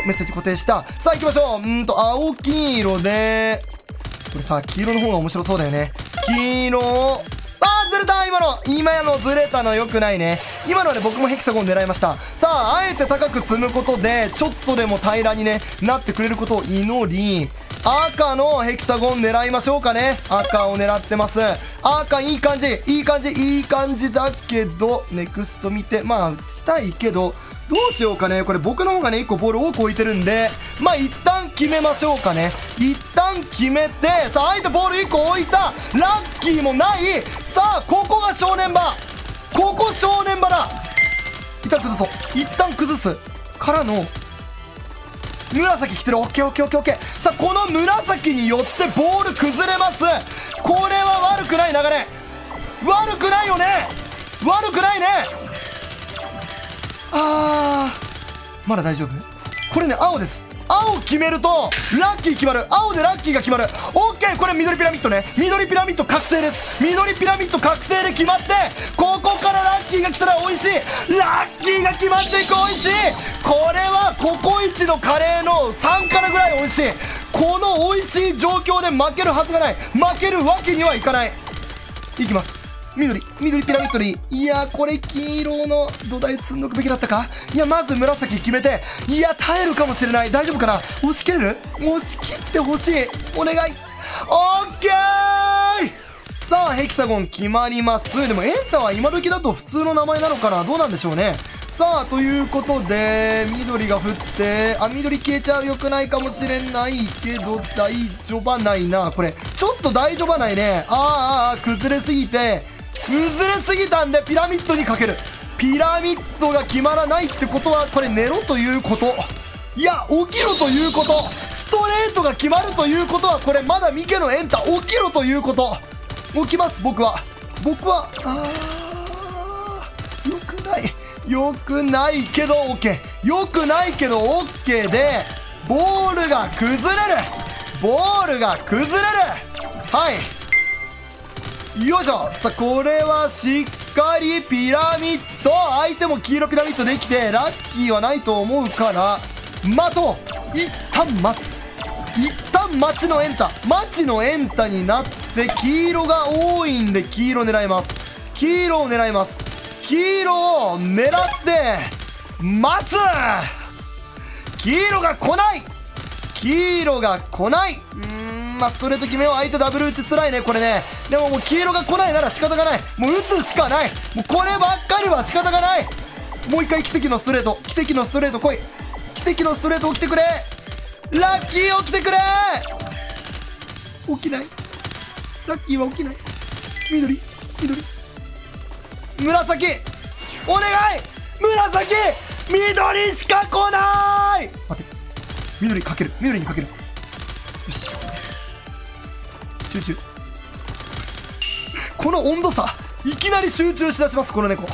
メッセージ固定した。さあ行きましょう。青黄色で、これさ、黄色の方が面白そうだよね。黄色、ずれた。今のずれたの良くないね。今のはね、僕もヘキサゴン狙いました。さあ、あえて高く積むことで、ちょっとでも平らにね、なってくれることを祈り、赤のヘキサゴン狙いましょうかね。赤を狙ってます。赤、いい感じ。いい感じだけど、ネクスト見て、まあ、打ちたいけど、どうしようかね。これ僕の方がね、1個ボール多く置いてるんで、まあ、一旦決めましょうかね。一旦決めて、さあ、相手ボール1個置いた。ラッキーもない。さあ、ここが正念場。ここ正念場だ。一旦崩そう。一旦崩す。からの、紫来てる。オッケーオッケーオッケーオッケー。さあ、この紫によってボール崩れます。これは悪くない流れ。悪くないよね。悪くないね。まだ大丈夫。これね、青です。青決めるとラッキー決まる。青でラッキーが決まる。オッケー。これ緑ピラミッドね。緑ピラミッド確定です。緑ピラミッド確定で決まって、ここからラッキーが来たら美味しい。ラッキーが決まっていく。美味しい。これはココイチのカレーの3辛ぐらい美味しい。この美味しい状況で負けるはずがない。負けるわけにはいかない。いきます。緑ピラミッドでいい。いや、これ黄色の土台積んどくべきだったか。いや、まず紫決めて、いや、耐えるかもしれない。大丈夫かな。押し切れる。押し切ってほしい。お願い。オッケー。さあ、ヘキサゴン決まります。でもエンタは今時だと普通の名前なのかな。どうなんでしょうね。さあ、ということで、緑が降って、緑消えちゃう。よくないかもしれないけど、大丈夫ないな。これ、ちょっと大丈夫ないね。崩れすぎたんで、ピラミッドにかける。ピラミッドが決まらないってことは、これ寝ろということ。いや、起きろということ。ストレートが決まるということは、これまだミケのエンタ、起きろということ。起きます、僕は。よくないけど OK。 よくないけど OK で、ボールが崩れる。よいしょ。さあ、これはしっかりピラミッド。相手も黄色ピラミッドできて、ラッキーはないと思うから、待とう。一旦待ちのエンタ。待ちのエンタになって、黄色が多いんで、黄色を狙います。黄色を狙ってます。黄色が来ない。まあ、ストレート決めよう。相手ダブル打ちつらいね、これね。でももう黄色が来ないなら仕方がない。もう打つしかない。もうこればっかりは仕方がない。もう一回奇跡のストレート来い。奇跡のストレート起きてくれ。ラッキー起きてくれ。起きない。ラッキーは起きない。緑。紫。お願い。紫。緑しか来ない。待って。緑にかける。よし。集中。この温度差。いきなり集中しだします。この猫。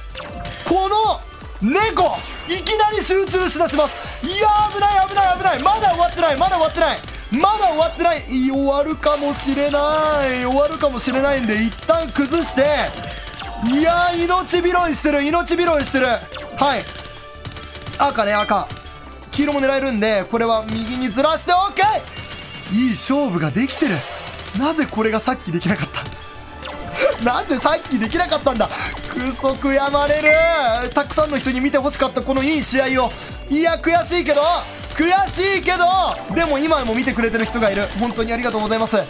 いきなり集中しだします。いやー、危ない。まだ終わってない。終わるかもしれないんで、一旦崩して。いやー、命拾いしてる。はい。赤。黄色も狙えるんで、これは右にずらして OK。 いい勝負ができてる。なぜこれがさっきできなかったなぜさっきできなかったんだ。くそ悔やまれる。たくさんの人に見てほしかったこのいい試合を。いや、悔しいけど、でも今も見てくれてる人がいる。本当にありがとうございます。 OK。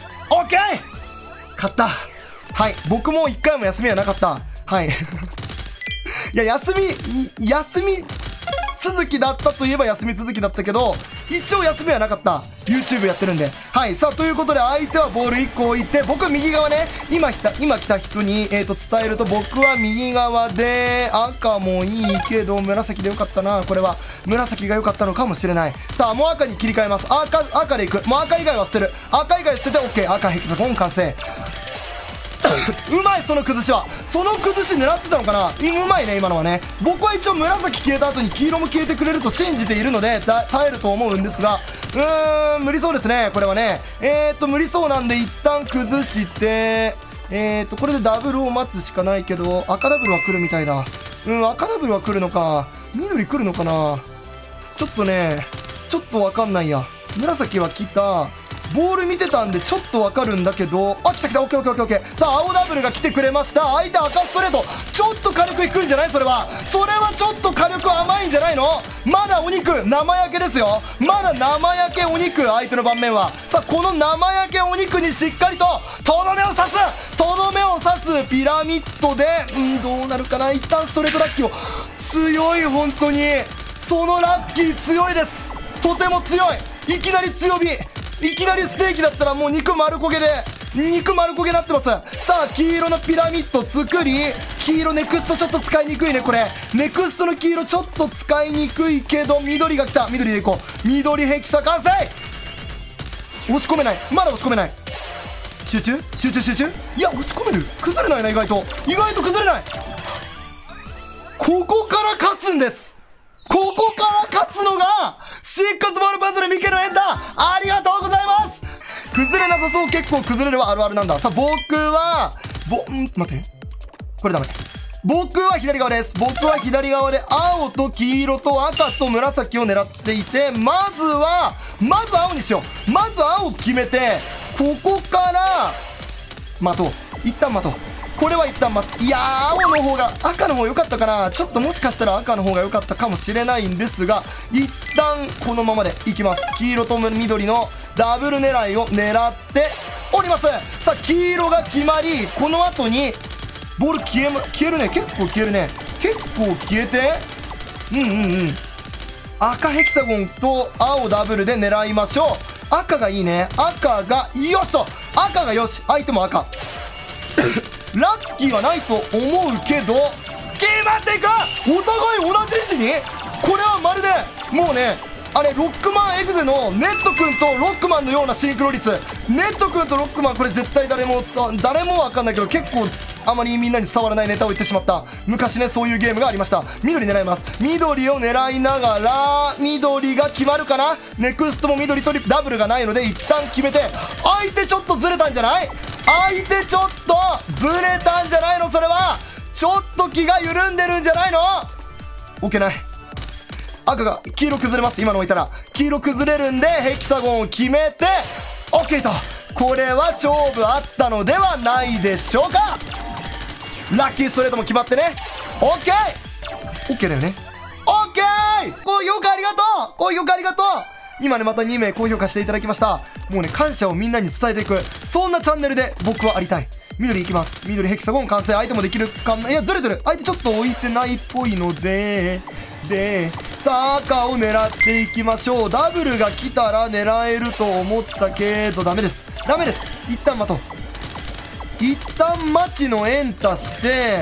勝った。はい。僕も1回も休みはなかった。はい。いや、休み続きだったといえば休み続きだったけど、一応休みはなかった。YouTube やってるんで。はい。さあ、ということで、相手はボール1個置いて、僕右側ね、今来た人に、伝えると、僕は右側で、赤もいいけど、紫でよかったな。これは、紫が良かったのかもしれない。さあ、もう赤に切り替えます。赤でいく。もう赤以外は捨てる。赤以外捨てて OK。赤ヘキサゴン完成。うまい。その崩し狙ってたのかな。うまいね、今のはね。僕は一応紫消えた後に黄色も消えてくれると信じているので耐えると思うんですが、無理そうですね、これはね。無理そうなんで一旦崩して、これでダブルを待つしかないけど、赤ダブルは来るみたいだ。赤ダブルは来るのか。緑来るのかな。 ちょっとね、ちょっとわかんないや。紫は来た。ボール見てたんでちょっとわかるんだけど、あ、来た来た、オッケーオッケーオッケーオッケー。さあ、青ダブルが来てくれました。相手赤ストレート。ちょっと火力いくんじゃない？それはちょっと火力甘いんじゃないの？まだお肉、生焼けですよ。まだ生焼けお肉、相手の盤面は。さあ、この生焼けお肉にしっかりと、とどめを刺すピラミッドで、どうなるかな。一旦ストレートラッキーを。強い、本当に。そのラッキー強いです。とても強い。いきなり強火。いきなりステーキだったらもう肉丸焦げになってます。さあ、黄色のピラミッド作り、黄色ネクストちょっと使いにくいね、これ。ネクストの黄色ちょっと使いにくいけど、緑が来た。緑でいこう。緑ヘキサ完成。押し込めない。まだ押し込めない。集中。いや、押し込める。崩れないな、意外と崩れない。ここから勝つんです。ここから勝つのが、シックスボールパズルミケのエンダー。ありがとうございます。崩れなさそう。結構崩れるはあるあるなんだ。さあ、僕は、待って。これダメ。僕は左側です。僕は左側で青と黄色と赤と紫を狙っていて、まず青にしよう。まず青決めて、ここから、待とう。一旦待とう。これは一旦待つ。いやー、青の方が、赤の方が良かったかな。ちょっともしかしたら赤の方が良かったかもしれないんですが、一旦このままでいきます。黄色と緑のダブル狙いを狙っております。さあ、黄色が決まり、この後に、ボール消えるね。結構消えるね。結構消えて、赤ヘキサゴンと青ダブルで狙いましょう。赤がいいね。赤が、よしと赤がよし。相手も赤。ラッキーはないと思うけど、決まっていく。お互い同じ位置に。これはまるでもうね、あれロックマンエグゼのネット君とロックマンのようなシンクロ率。ネット君とロックマン、これ絶対誰もわかんないけど、結構あまりみんなに伝わらないネタを言ってしまった。昔ね、そういうゲームがありました。緑狙います。緑を狙いながら、緑が決まるかな。ネクストも緑とダブルがないので一旦決めて、相手ちょっとずれたんじゃない？相手ちょっとずれたんじゃないの？それはちょっと気が緩んでるんじゃないの？置けない。赤が黄色崩れます。今の置いたら黄色崩れるんで、ヘキサゴンを決めて OK と。これは勝負あったのではないでしょうか。ラッキーストレートも決まってね。 OK だよね。 OK、 高評価ありがとう。高評価ありがとう。今ね、また2名高評価していただきました。もうね、感謝をみんなに伝えていく、そんなチャンネルで僕はありたい。緑いきます。緑ヘキサゴン完成。相手もできるかな。いや、ずれてる。相手ちょっと置いてないっぽいので、さあ、赤を狙っていきましょう。ダブルが来たら狙えると思ったけど、ダメです。一旦待とう。一旦待ちのエンタして、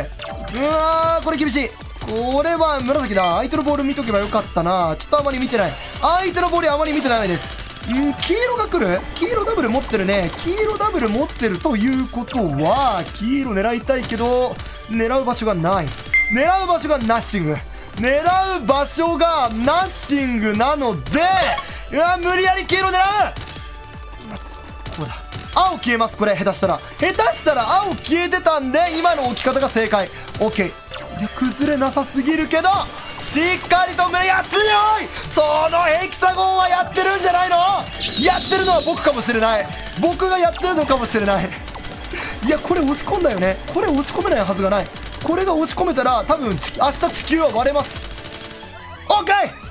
これ厳しい。これは紫だ。相手のボール見とけばよかったな。ちょっとあまり見てない。相手のボールあまり見てないです。黄色が来る。黄色ダブル持ってるね。黄色ダブル持ってるということは、黄色狙いたいけど、狙う場所がない。狙う場所がナッシング。狙う場所がナッシングなので、無理やり黄色狙う。こうだ。青消えます。これ下手したら青消えてたんで、今の置き方が正解。 OK。 いや、崩れなさすぎるけどしっかりと強い。そのヘキサゴンはやってるんじゃないの？やってるのは僕かもしれない。僕がやってるのかもしれない。いや、これ押し込んだよね。これ押し込めないはずがない。これが押し込めたら多分明日地球は割れます。 OK。